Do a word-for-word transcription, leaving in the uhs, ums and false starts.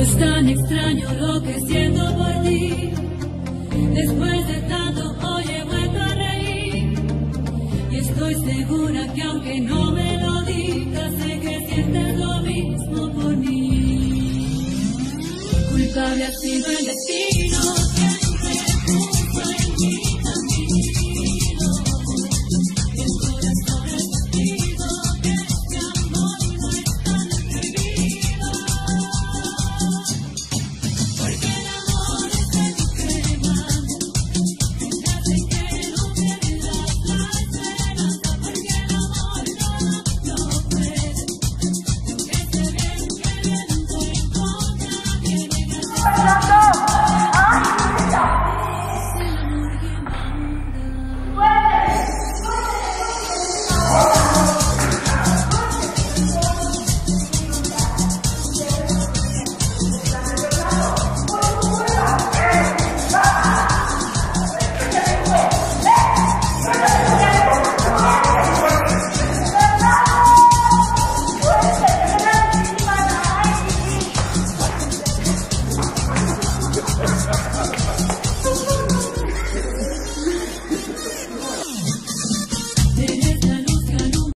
Es tan extraño lo que siento por ti. Después de tanto hoy he vuelto a reír. Y estoy segura que aunque no me lo digas, sé que sientes lo mismo por mí. Culpable ha sido el destino.